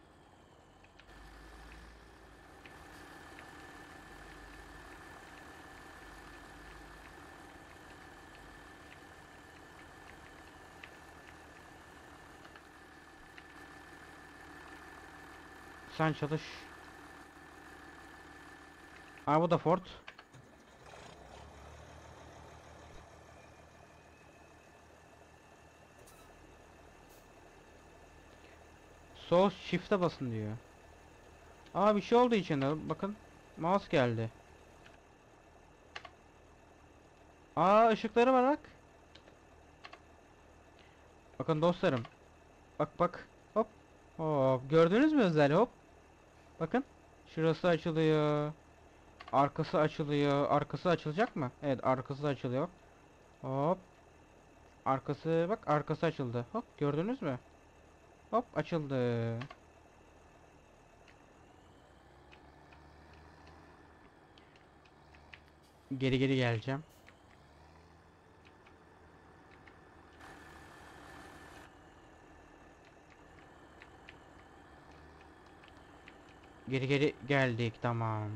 Sen çalış. Aa, bu da Ford. Sol shift'e basın diyor. Aa, bir şey oldu içinde. Bakın. Mouse geldi. Aa, ışıkları var bak. Bakın dostlarım. Bak bak. Hop. Hop. Gördünüz mü özelliği? Hop. Bakın. Şurası açılıyor. Arkası açılıyor. Arkası açılacak mı? Evet, arkası açılıyor. Hop. Arkası, bak, arkası açıldı. Hop, gördünüz mü? Hop, açıldı. Geri geri geleceğim. Geri geri geldik, tamam.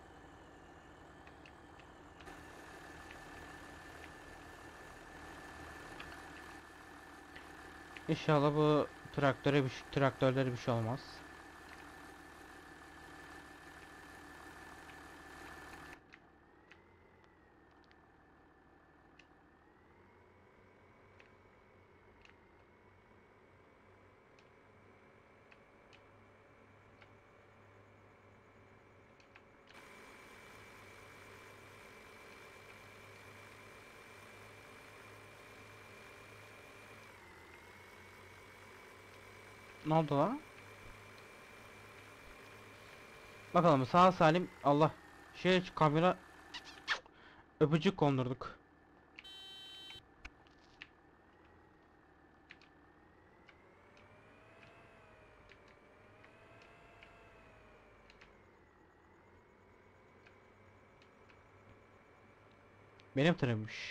İnşallah bu traktörlere bir şey olmaz. Ne oldu lan? Bakalım sağ salim Allah. Kamera öpücük kondurduk. Benim tırımmış.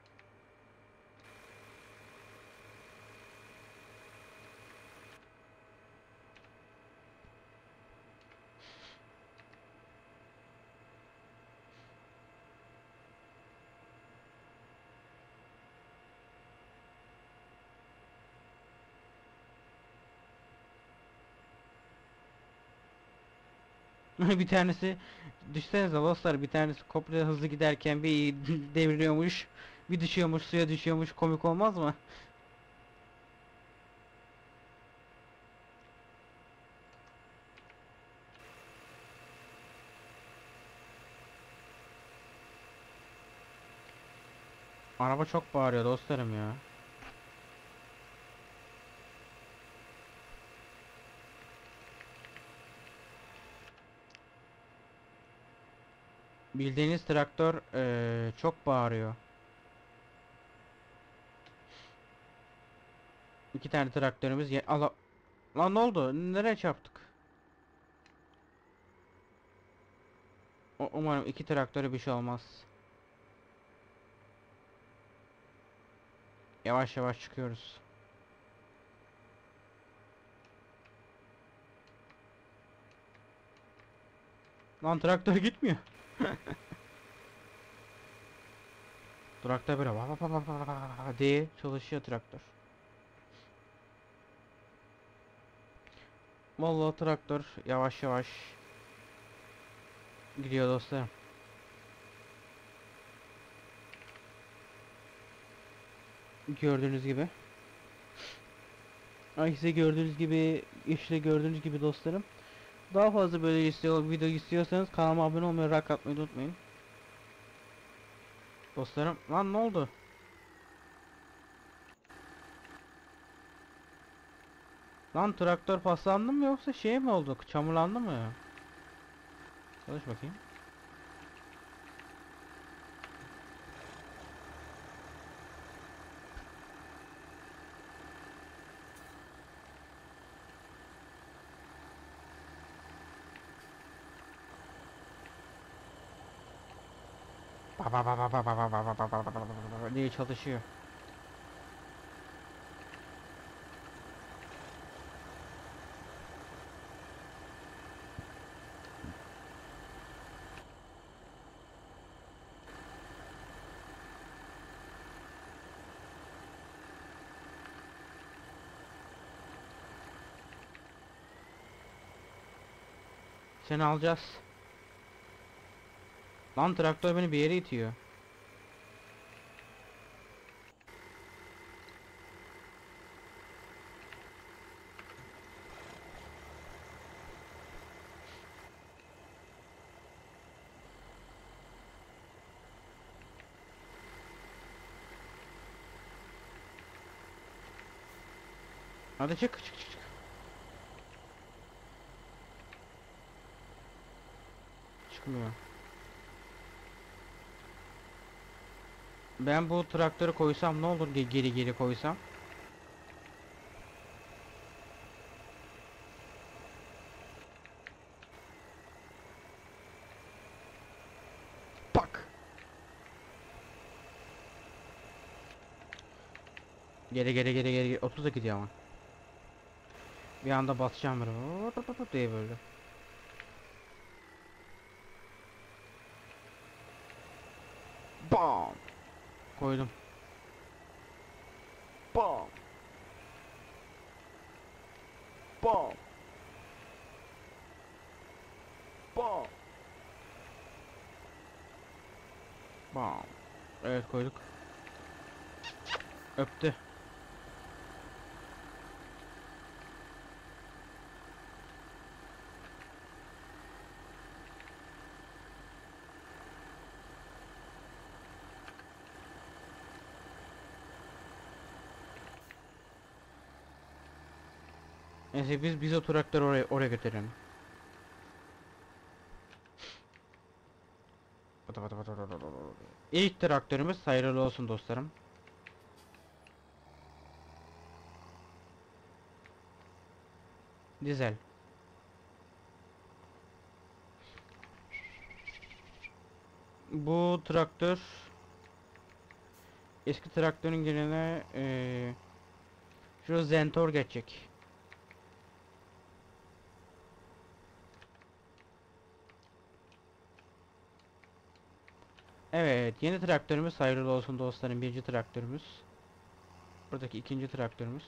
Bir tanesi düşsenize dostlar, bir tanesi komple hızlı giderken bir devriliyormuş, bir düşüyormuş, suya düşüyormuş, komik olmaz mı? Araba çok bağırıyor dostlarım ya. Bildiğiniz traktör çok bağırıyor. İki tane traktörümüz lan ne oldu? Nereye çarptık? Umarım iki traktöre bir şey olmaz. Yavaş yavaş çıkıyoruz. Lan traktör gitmiyor. Traktör böyle diye çalışıyor traktör. Vallahi traktör yavaş yavaş gidiyor dostlarım. Gördüğünüz gibi. Ay size gördüğünüz gibi, işte gördüğünüz gibi dostlarım. Daha fazla böyle video istiyorsanız kanalıma abone olmayı, like atmayı unutmayın. Dostlarım, lan ne oldu? Lan traktör paslandı mı yoksa şey mi oldu? Çamurlandı mı ya? Çalış bakayım. Diye çalışıyor. Seni alacağız. Lan traktör beni bir yere itiyor. Hadi çık çık çık. Çıkmıyor. Ben bu traktörü koysam ne olur, geri geri koysam? Pak. Geri 30'a gidiyor ama. Bir anda basacağım böyle. Diye böyle. Bam. Koydum. Bam. Bam. Bam. Bam. Evet, koyduk. Öptü. Neyse biz o traktörü oraya götürelim. İlk traktörümüz hayırlı olsun dostlarım. Dizel. Bu traktör eski traktörün yerine şu Zentor geçecek. Evet, yeni traktörümüz hayırlı olsun dostlarım. Birinci traktörümüz. Buradaki ikinci traktörümüz.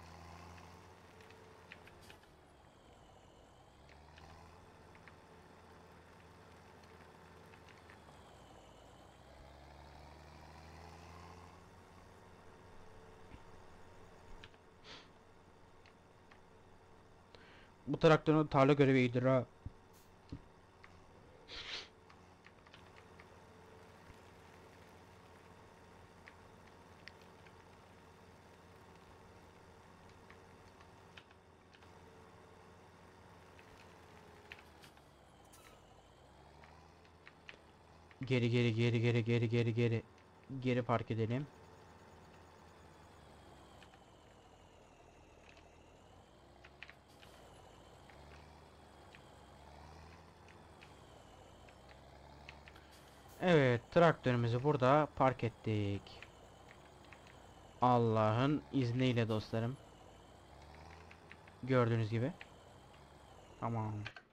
Bu traktörün tarla görevi iyidir ha. Geri. Geri park edelim. Evet, traktörümüzü burada park ettik. Allah'ın izniyle dostlarım. Gördüğünüz gibi. Tamam.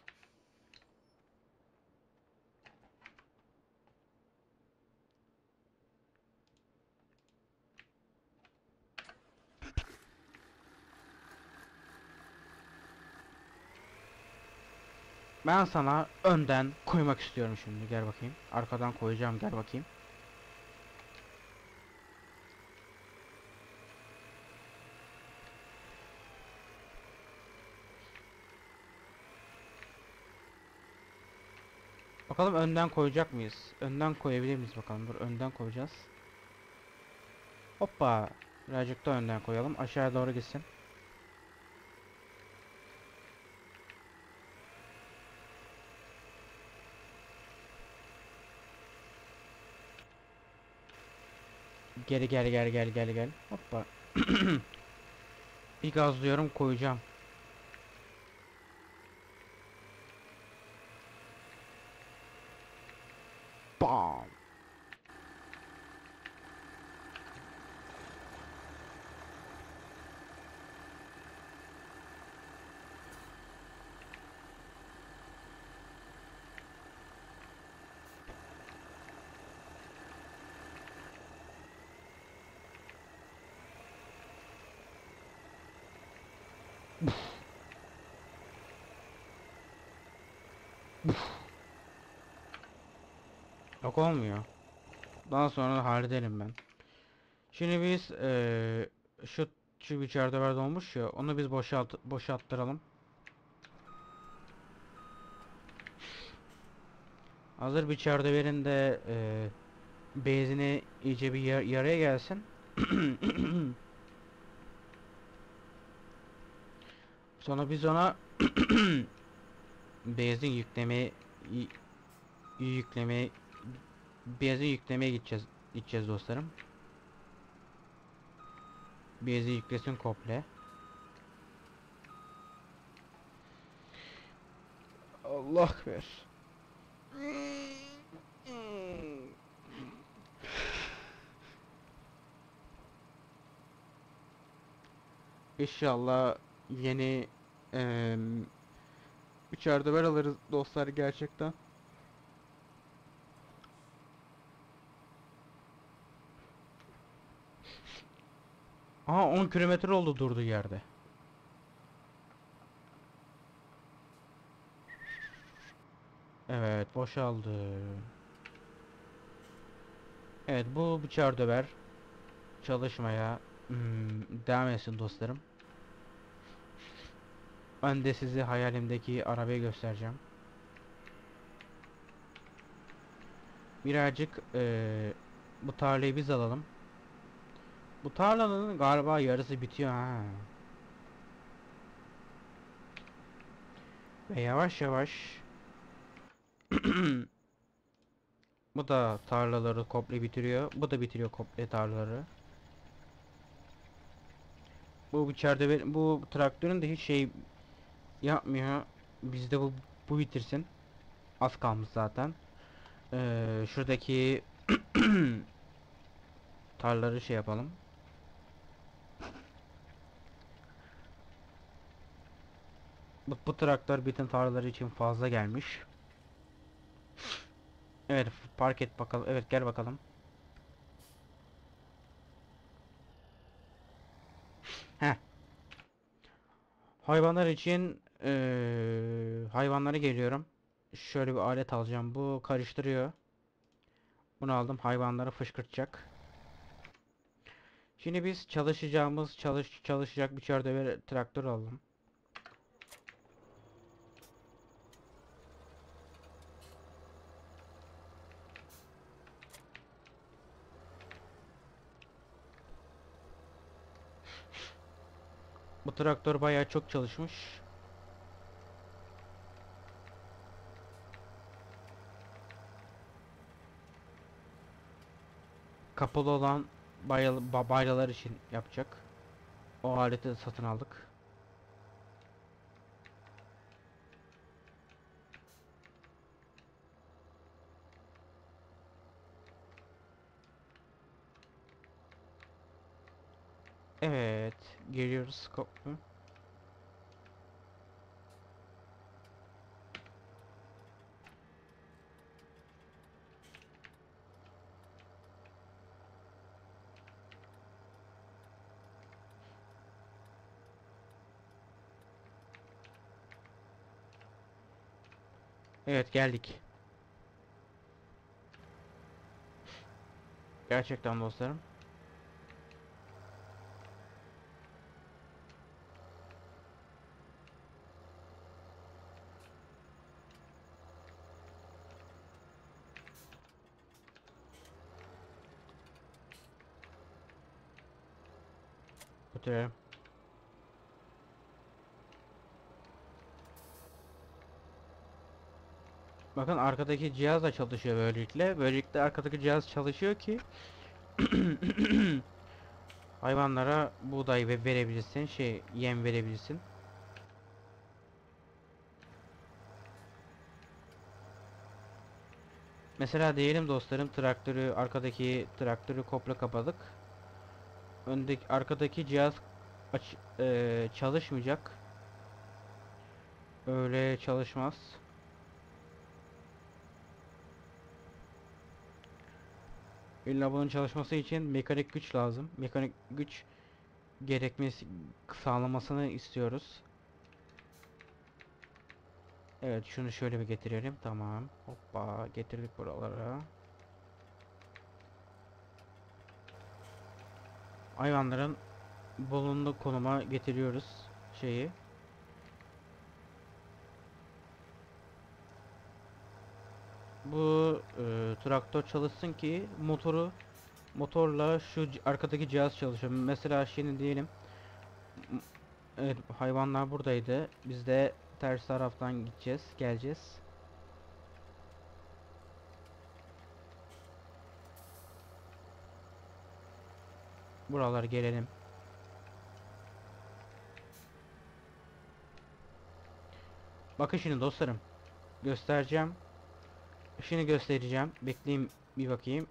Ben sana önden koymak istiyorum şimdi. Gel bakayım. Arkadan koyacağım. Gel bakayım. Bakalım önden koyacak mıyız? Önden koyabilir miyiz bakalım. Dur, önden koyacağız. Hoppa. Birazcık da önden koyalım. Aşağı doğru gitsin. Gel. Hoppa. Bir gazlıyorum, koyacağım. Bam. Yok, olmuyor. Daha sonra halledelim ben. Şimdi biz şu içeride var olmuş ya, onu biz boşalttıralım. Hazır bir içeride verin de benzini iyice bir yaraya gelsin. Sonra biz ona benzin y- yüklemeye benzin yüklemeye gideceğiz dostlarım. Benzin yüklesin komple. Allah ver. İnşallah yeni em, içeride ver alırız dostlar gerçekten. Aha, 10 kilometre oldu durduğu yerde. Evet, boşaldı. Evet, bu bıçağı döver çalışmaya devam etsin dostlarım. Ben de size hayalimdeki arabayı göstereceğim. Birazcık bu tarlayı biz alalım. Bu tarlanın galiba yarısı bitiyor ha. Ve yavaş yavaş bu da tarlaları komple bitiriyor. Bu da bitiriyor komple tarlaları. Bu içeride bu traktörün de hiç şey yapmıyor. Bizde bu bitirsin. Az kalmış zaten. Şuradaki tarlaları şey yapalım. Bu traktör bütün tarlaları için fazla gelmiş. Evet, park et bakalım. Evet, gel bakalım. Heh. Hayvanlar için hayvanlara geliyorum. Şöyle bir alet alacağım. Bu karıştırıyor. Bunu aldım. Hayvanları fışkırtacak. Şimdi biz çalışacak bir çerdeve traktör alalım. Bu traktör bayağı çok çalışmış. Kapalı olan bayralar için yapacak. O aleti satın aldık. Evet, geliyoruz. Evet, geldik. Gerçekten dostlarım. Götürelim. Bakın arkadaki cihaz da çalışıyor böylelikle. Böylelikle arkadaki cihaz çalışıyor ki hayvanlara buğday verebilirsin, yem verebilirsin. Mesela diyelim dostlarım arkadaki traktörü komple kapadık. Arkadaki cihaz çalışmayacak. Öyle çalışmaz. İlla bunun çalışması için mekanik güç lazım. Mekanik güç gerekmesi sağlamasını istiyoruz. Evet, şunu şöyle bir getirelim. Tamam. Hoppa, getirdik buralara. Hayvanların bulunduğu konuma getiriyoruz şeyi. Bu traktör çalışsın ki motorla arkadaki cihaz çalışıyor. Mesela şimdi diyelim evet, hayvanlar buradaydı. Biz de ters taraftan geleceğiz. Buralara gelelim. Bakın şimdi dostlarım. Göstereceğim. Şimdi göstereceğim. Bekleyin bir bakayım.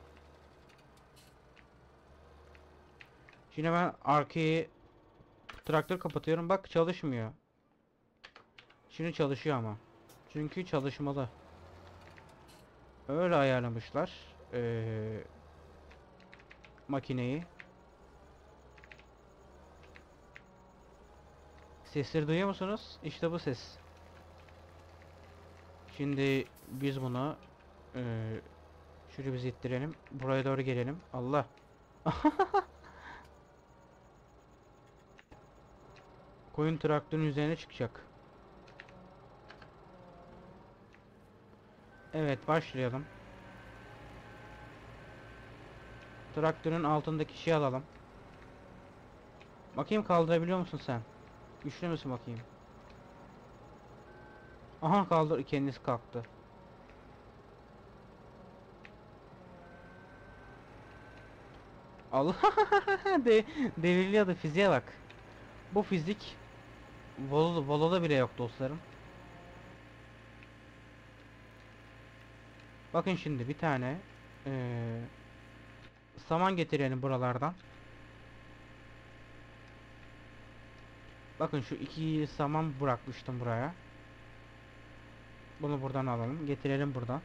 Şimdi ben arkayı traktör kapatıyorum. Bak çalışmıyor. Şimdi çalışıyor ama. Çünkü çalışmalı. Öyle ayarlamışlar. Makineyi. Sesleri duyuyor musunuz? İşte bu ses. Şimdi biz bunu şöyle biz ittirelim. Buraya doğru gelelim. Allah. Koyun traktörün üzerine çıkacak. Evet, başlayalım. Traktörün altındaki şeyi alalım. Bakayım kaldırabiliyor musun sen? Güçlü müsün bakayım? Aha kaldır, kendisi kalktı. Allah devriliyordu, fiziğe bak. Bu fizik Volo'da bile yok dostlarım. Bakın şimdi bir tane saman getirelim buralardan. Bakın şu iki saman bırakmıştım buraya. Bunu buradan alalım. Getirelim buradan.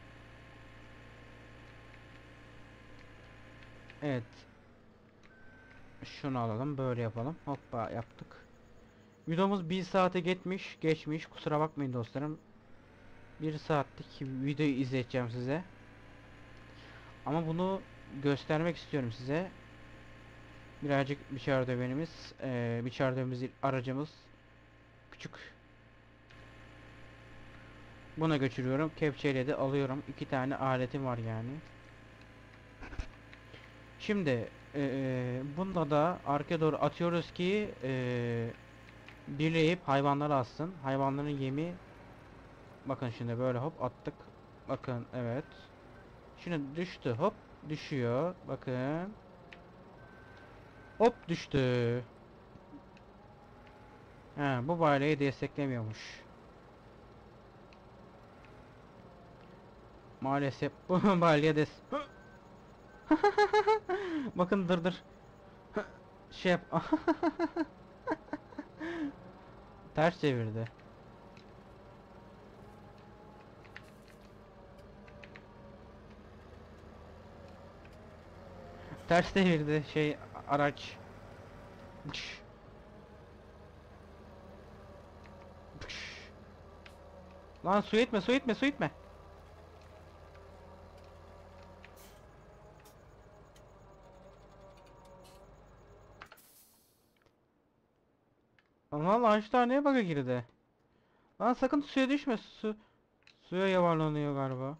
Evet. Şunu alalım. Böyle yapalım. Hoppa yaptık. Videomuz 1 saate geçmiş. Kusura bakmayın dostlarım. 1 saatlik video izleteceğim size. Ama bunu göstermek istiyorum size. Birazcık biçer dövenimiz. Biçer dövemiz aracımız. Küçük. Buna götürüyorum. Kepçeyle de alıyorum. 2 tane aletim var yani. Şimdi bunda da arkaya doğru atıyoruz ki birleyip hayvanları assın. Hayvanların yemi, bakın şimdi böyle hop attık. Bakın evet. Şimdi düştü, hop düşüyor. Bakın. Hop düştü. Ha, bu balyeyi desteklemiyormuş. Maalesef bu balye bakın dır. Şey yap. Ters çevirdi. Ters çevirdi şey araç. Pış, pış. Lan su itme, su itme, su itme. Lan hastaneye baka girdi. Lan sakın suya düşme. Suya yuvarlanıyor galiba.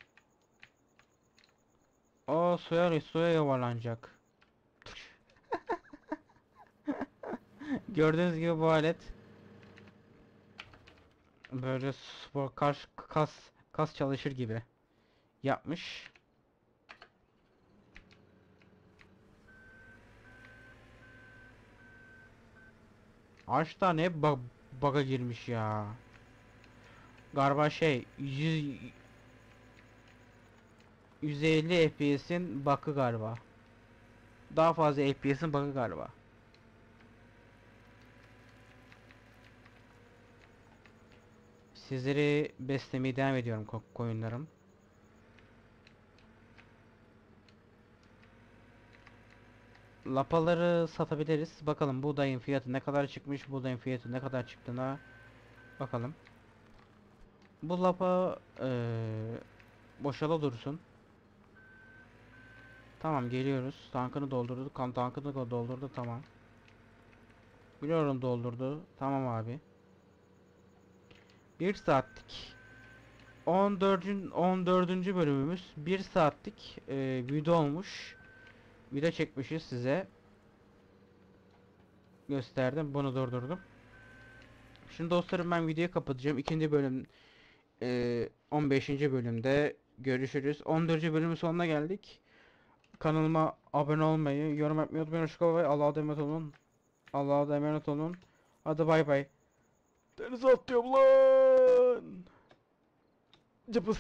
O suya yuvarlanacak. Gördüğünüz gibi bu alet böyle spor kas çalışır gibi yapmış. Hastaneye bug'a girmiş ya. Galiba şey 150 FPS'in bug'ı galiba. Daha fazla FPS'in bug'ı galiba. Sizleri beslemeye devam ediyorum koyunlarım. Lapaları satabiliriz. Bakalım buğdayın fiyatı ne kadar çıkmış, buğdayın fiyatı ne kadar çıktığına bakalım. Bu lapa boşala dursun. Tamam geliyoruz. Tankını doldurdu. Tankını da doldurdu, tamam. Biliyorum doldurdu. Tamam abi. 1 saatlik 14. bölümümüz 1 saatlik video olmuş. Video çekmişiz size. Gösterdim. Bunu durdurdum. Şimdi dostlarım ben videoyu kapatacağım. İkinci bölüm 15. bölümde görüşürüz. 14. bölümün sonuna geldik. Kanalıma abone olmayı, yorum yapmayı unutmayın. Hoşçakalın. Allah'a emanet olun. Allah'a emanet olun. Hadi bay bay. Denize atlıyorum lan. Cıpıs.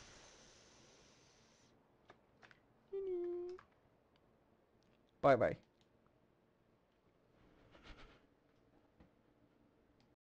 Bay bay.